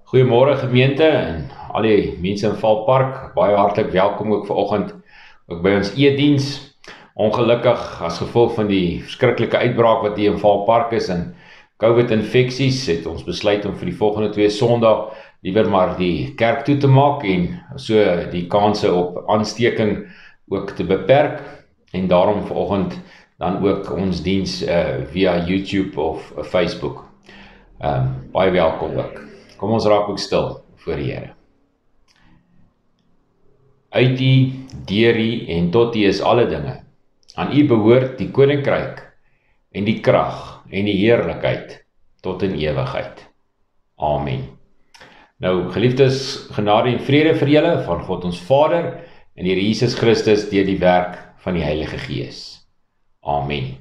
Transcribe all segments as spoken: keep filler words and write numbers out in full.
Goeiemôre gemeente en al die mense in Valpark, baie hartlik welkom ook vanoggend ook by ons e-diens. Ongelukkig as gevolg van die verskriklike uitbraak wat hier in Valpark is en COVID-infeksies, het ons besluit om vir die volgende twee Sondae liewer maar die kerk toe te maak en so die kanse op aansteking ook te beperk en daarom vanoggend dan ook ons diens uh, via YouTube of uh, Facebook. Um, baie welkom ook. Kom ons raak ook stil voor die Here. Uit U, deur U en tot U is alle dinge. Aan U behoort die koninkryk en die krag en die heerlikheid tot in ewigheid. Amen. Nou, geliefdes, genade en vrede vir julle van God ons Vader en Here Jesus Christus deur die werk van die Heilige Gees. Amen.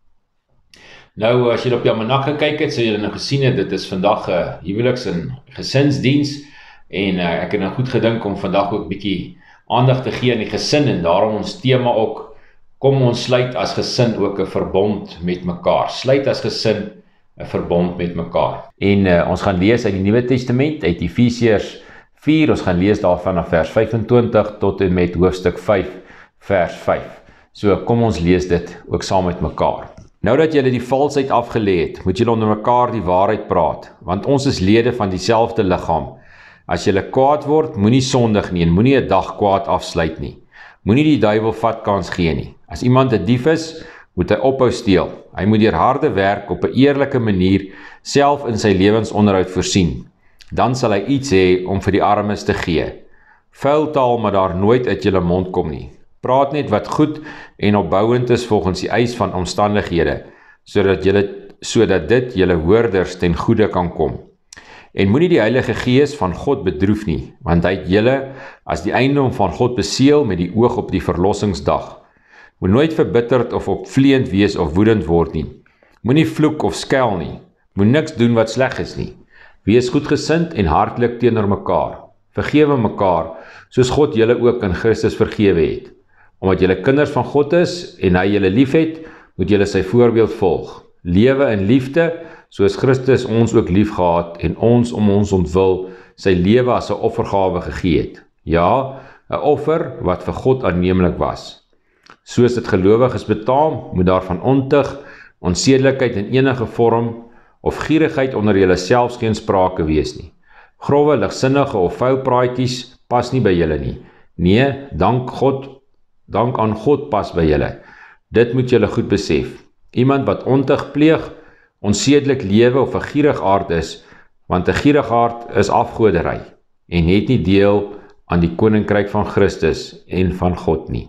Nou, as jy op jou almanak gekyk het, sal jy nou gesien het, dit is vandag 'n uh, huweliks- en gesinsdiens, en uh, ek het nou goed gedink om vandag ook bietjie aandag te gee aan die gesin, en daarom ons tema ook, kom ons sluit as gesin ook 'n verbond met mekaar, sluit as gesin 'n verbond met mekaar. En uh, ons gaan lees uit die Nuwe Testament, uit Efesiërs vier, ons gaan lees daarvan na vers vyfentwintig tot en met hoofstuk vyf, vers vyf. So kom ons lees dit ook saam met mekaar. Nou dat julle die valsheid afgelê het, moet julle onder mekaar die waarheid praat, want ons is lede van dieselfde liggaam. As julle kwaad word, moenie sondig nie en moenie 'n dag kwaad afsluit nie. Moenie die duiwel vat kans gee nie. As iemand 'n dief is, moet hy ophou steel. Hy moet deur harde werk op 'n eerlike manier self in sy lewensonderhoud voorsien. Dan sal hy iets hê om vir die armes te gee. Vuil taal moet daar nooit uit julle mond kom nie. Praat net wat goed en opbouend is volgens die eis van omstandighede, sodat julle sodat dit julle hoorders ten goeie kan kom. En moenie die Heilige Gees van God bedroef nie, want hy het julle as die eiendom van God beseël met die oog op die verlossingsdag. Moet nooit verbitterd of opvleend wees of woedend word nie. Moenie vloek of skel nie. Moet niks doen wat sleg is nie. Wees goedgesind en hartlik teenoor mekaar. Vergewe mekaar, soos God julle ook in Christus vergewe het. Omdat julle kinders van God is en hy julle liefhet, moet julle sy voorbeeld volg. Lewe in liefde, soos Christus ons ook lief gehad en ons om ons ontwil sy lewe as 'n offergawe gegee het. Ja, 'n offer wat vir God aanneemlik was. Soos dit gelowiges betaam, moet daar van ontug, onsedelikheid in enige vorm of gierigheid onder julle selfs geen sprake wees nie. Grove, ligsinnige of vuil praatjies pas nie by julle nie. Nee, dank God Dank aan God pas by julle. Dit moet julle goed besef. Iemand wat ontug pleeg, onsedelik lewe of 'n gierig aard is, want 'n gierig aard is afgodery en het nie deel aan die koninkryk van Christus en van God nie.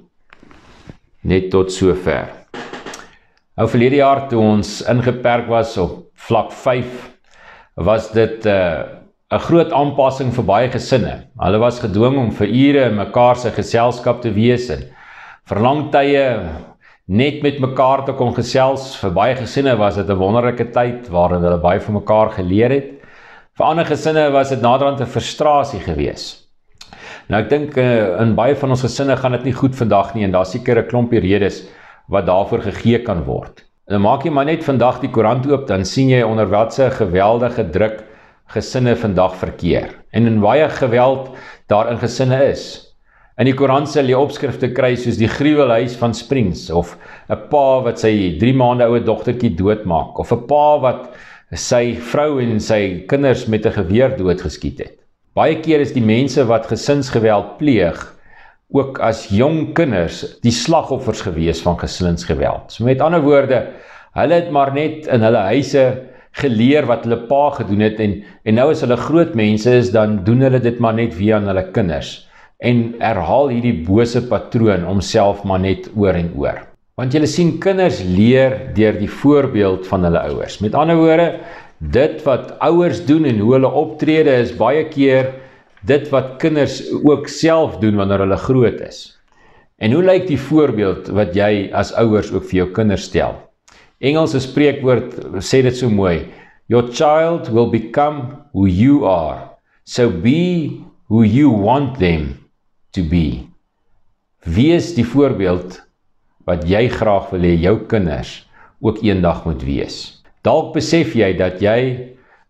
Net tot sover. Nou verlede jaar toe ons ingeperk was op vlak vyf, was dit 'n uh, 'n groot aanpassing vir baie gesinne. Hulle was gedwing om vir ure in mekaar se geselskap te wees en vir lang tye net met mekaar te kon gesels. Vir baie gesinne was dit 'n wonderlike tyd waarin hulle baie van mekaar geleer het. Vir ander gesinne was dit naderhand 'n frustrasie gewees. Nou ek dink uh, in baie van ons gesinne gaan dit nie goed vandag nie en daar seker 'n klompie redes wat daarvoor gegee kan word. En maak jy maar net vandag die koerant oop, dan sien jy onder watse geweldige druk gesinne vandag verkeer. En in baie geweld daar in gesinne is. In die koerant sal jy opskrifte kry soos die gruwelhuis van Springs, of 'n pa wat sy drie maande oue dogtertjie doodmaak, of 'n pa wat sy vrou en sy kinders met 'n geweer doodgeskiet het. Baie keer is die mense wat gesinsgeweld pleeg, ook as jong kinders, die slagoffers gewees van gesinsgeweld. So met ander woorde, hulle het maar net in hulle huise geleer wat hulle pa gedoen het, en, en nou as hulle groot mense is, dan doen hulle dit maar net via hulle kinders, en herhaal hierdie bose patroon om self maar net oor en oor. Want julle sien, kinders leer deur die voorbeeld van hulle ouers. Met ander woorde, dit wat ouers doen en hoe hulle optrede is baie keer dit wat kinders ook self doen wanneer hulle groot is. En hoe lyk die voorbeeld wat jy as ouers ook vir jou kinders stel? Engelse spreekwoord sê dit so mooi, your child will become who you are, so be who you want them to be. Wees die voorbeeld wat jy graag wil hê jou kinders ook eendag moet wees. Dalk besef jy dat jy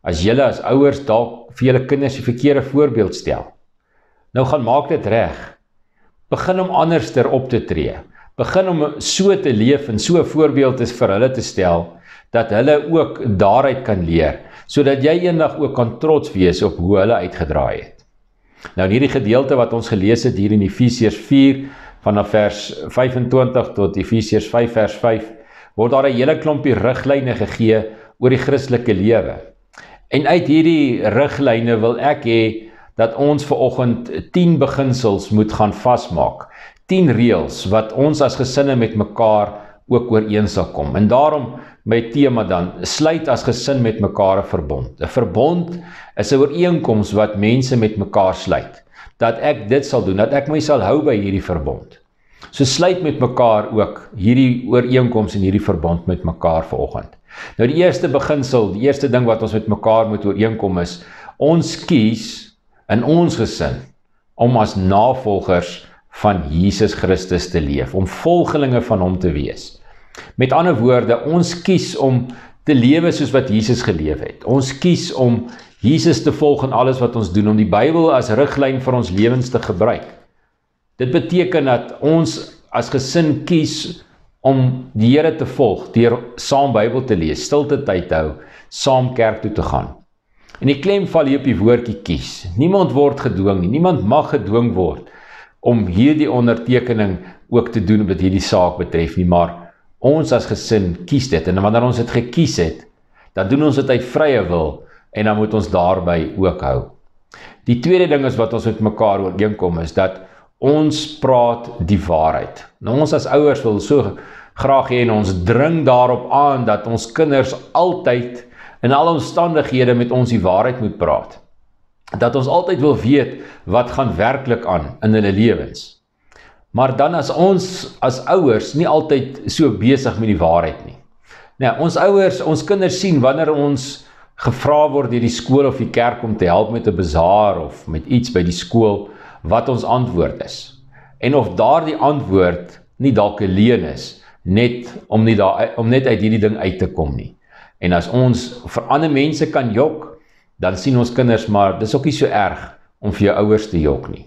as julle as ouers dalk vir julle kinders die verkeerde voorbeeld stel. Nou gaan maak dit reg. Begin om anderster op te tree. Begin om so te leef en so 'n voorbeeld is vir hulle te stel, dat hulle ook daaruit kan leer, sodat jy eendag ook kan trots wees op hoe hulle uitgedraai het. Nou in hierdie gedeelte wat ons gelees het hier in Efesiërs vier, vanaf vers vyf-en-twintig tot Efesiërs vyf vers vyf, word daar 'n hele klompie riglyne gegee oor die Christelike lewe. En uit hierdie riglyne wil ek hê dat ons vanoggend tien beginsels moet gaan vasmaak. tien reëls wat ons as gesinne met mekaar ook ooreen sal kom. En daarom my tema dan, sluit as gesin met mekaar 'n verbond. 'n Verbond is 'n ooreenkoms wat mense met mekaar sluit. Dat ek dit sal doen, dat ek my sal hou by hierdie verbond. So sluit met mekaar ook hierdie ooreenkoms en hierdie verbond met mekaar vanoggend. Nou die eerste beginsel, die eerste ding wat ons met mekaar moet ooreenkom is, ons kies in ons gesin om as navolgers van Jesus Christus te leef, om volgelinge van hom te wees. Met ander woorde, ons kies om te lewe soos wat Jesus geleef het. Ons kies om Jesus te volg in alles wat ons doen, om die Bybel as riglyn vir ons lewens te gebruik. Dit beteken dat ons as gesin kies om die Here te volg, deur saam Bybel te lees, stilte tyd te hou, saam kerk toe te gaan. En die klem val hier op die woordjie kies. Niemand word gedwing nie, niemand mag gedwing word om hierdie ondertekening ook te doen wat hierdie saak betref nie, maar ons as gesin kies dit, en wanneer ons dit gekies het, dan doen ons dit uit vrye wil, en dan moet ons daarby ook hou. Die tweede ding is wat ons met mekaar ooreenkom is, dat ons praat die waarheid. Nou ons as ouers wil so graag hê en ons dring daarop aan, dat ons kinders altyd, in alle omstandighede met ons die waarheid moet praat. Dat ons altyd wil weet, wat gaan werklik aan in hulle lewens. Maar dan as ons as ouers nie altyd so besig met die waarheid nie. Nou, ons ouers, ons kinders sien wanneer ons gevra word deur die skool of die kerk om te help met 'n bazaar of met iets by die skool, wat ons antwoord is. En of daardie antwoord nie dalk 'n leuen is, net om, nie daar, om net uit hierdie ding uit te kom nie. En as ons vir ander mense kan jok, dan sien ons kinders, maar dis ook nie so erg om vir jou ouers te jok nie.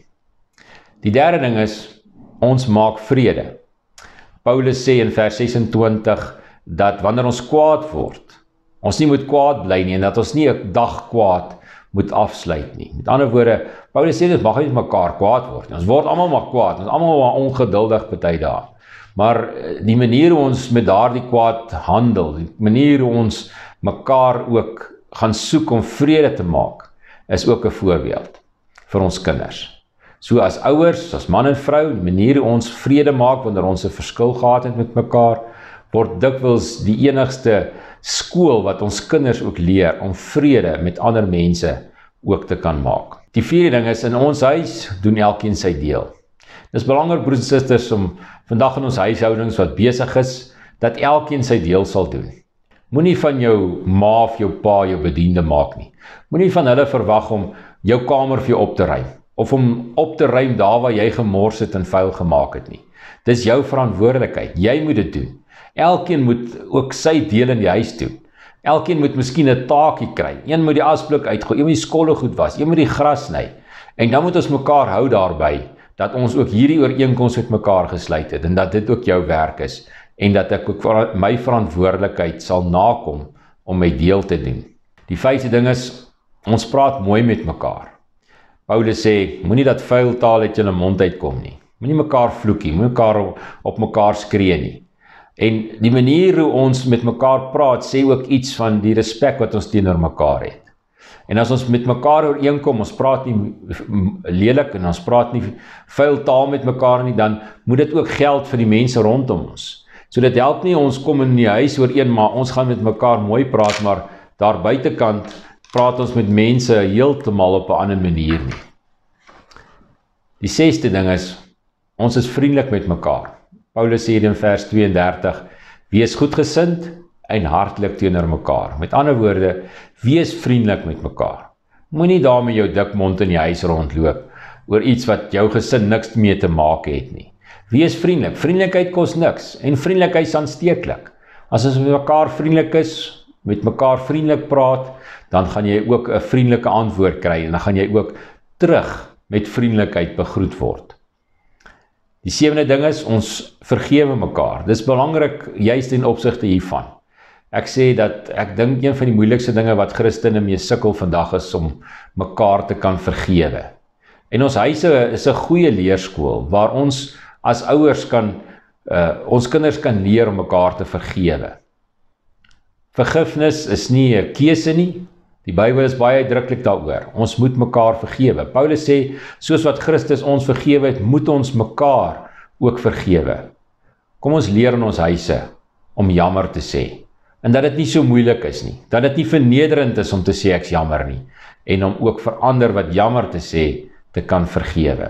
Die derde ding is, ons maak vrede. Paulus sê in vers ses-en-twintig, dat wanneer ons kwaad word, ons nie moet kwaad bly nie, en dat ons nie 'n dag kwaad moet afsluit nie. Met ander woorde, Paulus sê, dit mag nie met mekaar kwaad word. Ons word almal maar kwaad, ons almal maar ongeduldig party daar. Maar die manier hoe ons met daardie kwaad handel, die manier hoe ons mekaar ook gaan soek om vrede te maak, is ook 'n voorbeeld vir ons kinders. So as ouers, as man en vrou, die manier hoe ons vrede maak wanneer ons 'n verskil gehad het met mekaar, word dikwels die enigste skool wat ons kinders ook leer om vrede met ander mense ook te kan maak. Die vierde ding is, in ons huis doen elkeen sy deel. Dit is belangrik, broers en susters, om vandag in ons huishoudings wat besig is, dat elkeen sy deel sal doen. Moenie van jou ma of jou pa jou bediende maak nie. Moenie van hulle verwag om jou kamer vir jou op te ruim, of om op te ruim daar waar jy gemors het en vuil gemaak het nie. Dis jou verantwoordelikheid, jy moet dit doen. Elkeen moet ook sy deel in die huis doen. Elkeen moet miskien 'n taakie kry. Een moet die asblik uitgooi, een moet die skolle goed was, een moet die gras sny. En dan moet ons mekaar hou daarby, dat ons ook hierdie ooreenkoms met mekaar gesluit het, en dat dit ook jou werk is, en dat ek ook my verantwoordelikheid sal nakom om my deel te doen. Die vyfde ding is, ons praat mooi met mekaar. Paulus sê, moenie dat vuil taal uit julle mond uitkom nie. Moenie mekaar vloek nie, moenie mekaar op, op mekaar skree nie. En die manier hoe ons met mekaar praat, sê ook iets van die respek wat ons teenoor mekaar het. En as ons met mekaar ooreenkom, ons praat nie lelik en ons praat nie vuil taal met mekaar nie, dan moet dit ook geld vir die mense rondom ons. So dit help nie, ons kom in die huis ooreen, maar ons gaan met mekaar mooi praat, maar daar buitekant praat ons met mense heeltemal op 'n ander manier nie. Die sesde ding is, ons is vriendelik met mekaar. Paulus sê in vers tweeëndertig, wees goedgesind en hartlik teenoor mekaar. Met ander woorde, wees vriendelik met mekaar. Moenie daar met jou dik mond in die huis rondloop oor iets wat jou gesin niks mee te maak het nie. Wees vriendelik. Vriendelikheid kos niks en vriendelikheid is aansteeklik. As ons met mekaar vriendelik is, met mekaar vriendelik praat, dan gaan jy ook 'n vriendelike antwoord kry en dan gaan jy ook terug met vriendelikheid begroet word. Die sewende ding is, ons vergewe mekaar. Dis belangrik, juist in opsigte hiervan. Ek sê dat, ek dink een van die moeilikste dinge wat Christene mee sukkel vandag is om mekaar te kan vergewe. En ons huise is 'n goeie leerskool, waar ons as ouers kan, uh, ons kinders kan leer om mekaar te vergewe. Vergifnis is nie 'n keuse nie. Die Bybel is baie uitdruklik daaroor. Ons moet mekaar vergewe. Paulus sê, soos wat Christus ons vergewe het, moet ons mekaar ook vergewe. Kom ons leer in ons huise om jammer te sê. En dat dit nie so moeilik is nie. Dat dit nie vernederend is om te sê ek's jammer nie. En om ook vir ander wat jammer te sê, te kan vergewe.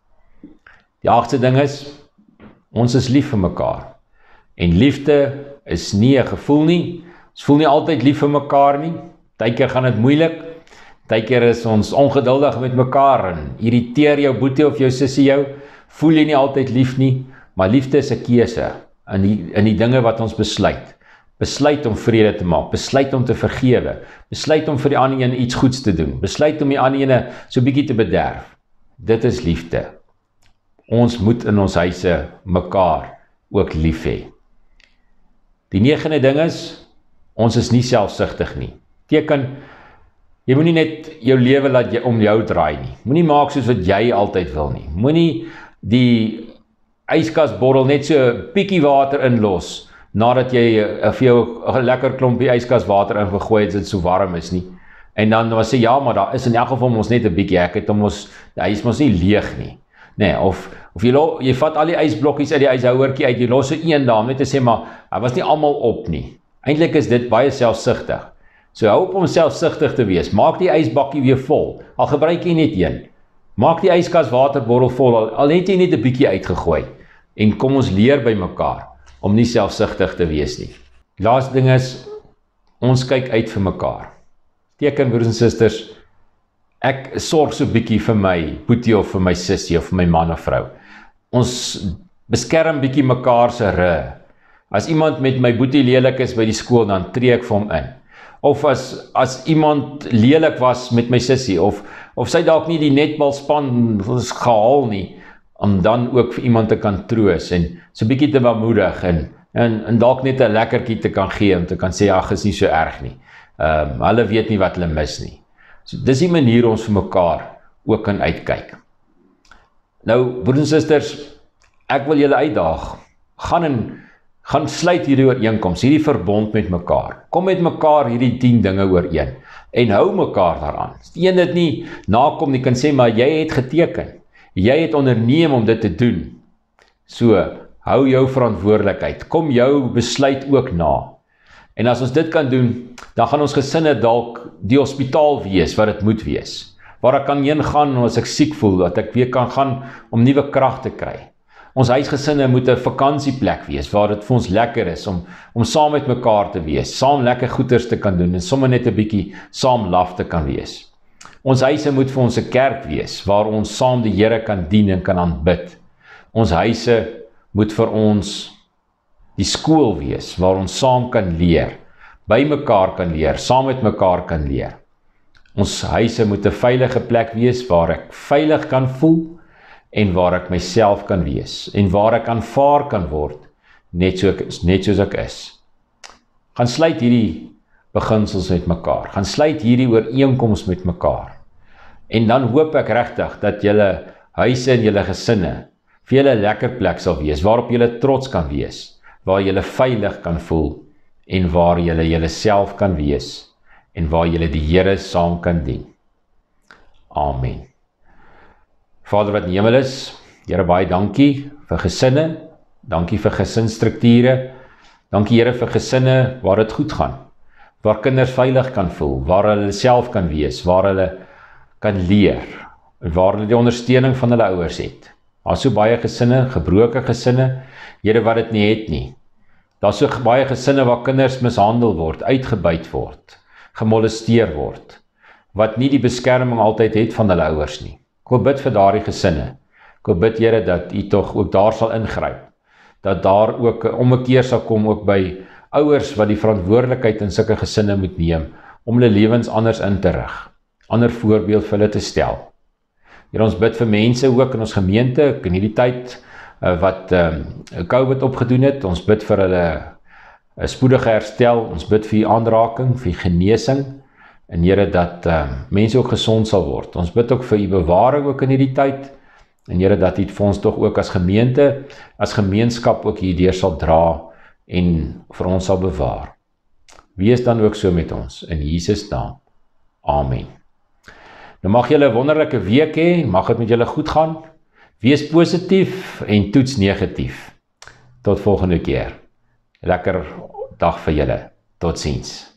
Die agste ding is, ons is lief vir mekaar. En liefde is nie 'n gevoel nie. Ons voel nie altyd lief vir mekaar nie. Partykeer gaan dit moeilik. Partykeer is ons ongeduldig met mekaar en irriteer jou boetie of jou sussie jou. Voel jy nie altyd lief nie, maar liefde is 'n keuse in die in die dinge wat ons besluit. Besluit om vrede te maak, besluit om te vergewe, besluit om vir die ander een iets goeds te doen, besluit om die ander een so bietjie te bederf. Dit is liefde. Ons moet in ons huise mekaar ook lief hê. Die negende ding is, ons is nie selfsugtig nie. Teken, jy moenie net jou lewe laat jy om jou draai nie. Moenie maak soos wat jy altyd wil nie. Moenie die yskasbottel net so 'n bietjie water inlos, nadat jy uh, vir jou 'n lekker klompie yskaswater ingegooi het, as dit so warm is nie. En dan was sê, ja, maar daar is in elk geval ons net 'n bietjie, ek het hom ons, hy is mos nie leeg nie. Nee, of, of jy, lo, jy vat al die ysblokkies uit die yshouertjie uit, jy los so een daar, om net te sê, maar hy was nie almal op nie. Eintlik is dit baie selfsugtig. So hou op om selfsugtig te wees. Maak die ysbakkie weer vol. Al gebruik jy net een. Maak die yskaswaterbottel vol, al, al het jy net 'n bietjie uitgegooi. En kom ons leer by mekaar om nie selfsugtig te wees nie. Laaste ding is, ons kyk uit vir mekaar. Teken, broers en susters, ek sorg so bietjie vir my boetie of vir my sussie of vir my man of vrou. Ons beskerm bietjie mekaar se rug. As iemand met my boetie lelik is by die skool, dan tree ek vir hom in. Of as, as iemand lelik was met my sussie, of, of sy dalk nie die netbalspan gehaal nie, om dan ook vir iemand te kan troos, en so bietjie te bemoedig, en, en, en dalk net 'n lekkertjie te kan gee, om te kan sê, ag, is nie so erg nie. Um, hulle weet nie wat hulle mis nie. So, dis die manier ons vir mekaar ook kan uitkyk. Nou, broers en susters, ek wil julle uitdaag, gaan en gaan sluit hierdie ooreenkoms, hierdie verbond met mekaar. Kom met mekaar hierdie tien dinge ooreen, en hou mekaar daaraan. As die een dit nie nakom, die kan sê, maar jy het geteken, jy het onderneem om dit te doen. So, hou jou verantwoordelikheid, kom jou besluit ook na. En as ons dit kan doen, dan gaan ons gesinne dalk die hospitaal wees wat dit moet wees. Waar ek kan heen gaan as ek siek voel, dat ek weer kan gaan om nuwe krag te kry. Ons huisgesinne moet 'n vakansieplek wees, waar dit vir ons lekker is, om, om saam met mekaar te wees, saam lekker goeders te kan doen, en sommer net 'n bietjie saam laf te kan wees. Ons huise moet vir ons 'n kerk wees, waar ons saam die Here kan dien en kan aanbid. Ons huise moet vir ons die skool wees, waar ons saam kan leer, by mekaar kan leer, saam met mekaar kan leer. Ons huise moet 'n veilige plek wees, waar ek veilig kan voel, en waar ek myself kan wees, en waar ek aanvaar kan word, net, so, net soos ek is. Gaan sluit hierdie beginsels met mekaar, gaan sluit hierdie ooreenkoms met mekaar, en dan hoop ek regtig, dat julle huise en julle gesinne, vir julle 'n lekker plek sal wees, waarop julle trots kan wees, waar julle veilig kan voel, en waar julle julle self kan wees, en waar julle die Here saam kan dien. Amen. Vader wat in die hemel is, Here, baie dankie vir gesinne, dankie vir gesinsstrukture, dankie Here vir gesinne waar dit goed gaan, waar kinders veilig kan voel, waar hulle self kan wees, waar hulle kan leer, waar hulle die ondersteuning van hulle ouers het. Daar is so baie gesinne, gebroke gesinne, Here, wat dit nie het nie. Daar is so baie gesinne waar kinders mishandel word, uitgebuit word, gemolesteer word, wat nie die beskerming altyd het van hulle ouers nie. Ek wil bid vir daardie gesinne. Ek wil bid, Here, dat U tog ook daar sal ingryp, dat daar ook 'n ommekeer sal kom ook by ouers wat die verantwoordelikheid in sulke gesinne moet neem, om hulle lewens anders in te rig, ander voorbeeld vir hulle te stel. Here, ons bid vir mense ook in ons gemeente, in hierdie tyd, uh, wat um, COVID opgedoen het, ons bid vir hulle uh, spoedige herstel, ons bid vir die aanraking, vir die genesing, en Here, dat uh, mense ook gesond sal word. Ons bid ook vir die bewaring ook in hierdie tyd, en Here, dat U vir ons tog ook as gemeente, as gemeenskap ook hierdeur sal dra, en vir ons sal bewaar. Wees dan ook so met ons, in Jesus naam. Amen. Nou mag julle 'n wonderlike week hê, mag dit met julle goed gaan, wees positief en toets negatief. Tot volgende keer. Lekker dag vir julle. Totsiens.